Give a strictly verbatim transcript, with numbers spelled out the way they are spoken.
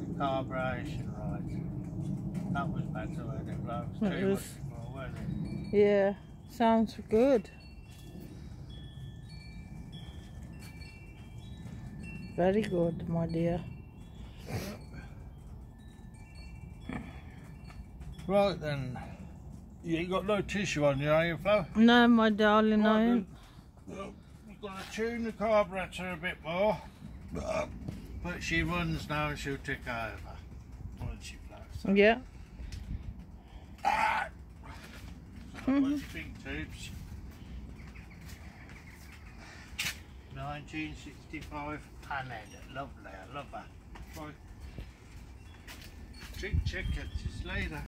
Carburation, right. That was better, wasn't it, Flo? It was It too was. much before, wasn't it? Yeah, sounds good. Very good, my dear. Right then. You ain't got no tissue on you, are you, Flo? No, my darling, Right, I then. ain't. Well, you've got to tune the carburetor a bit more. But she runs now and she'll take over. Once she flows. So. Yeah. Ah! So, Mhm. what's your big tubes? nineteen sixty-five Panhead. Lovely, I love that. Right. Trick check it, just later.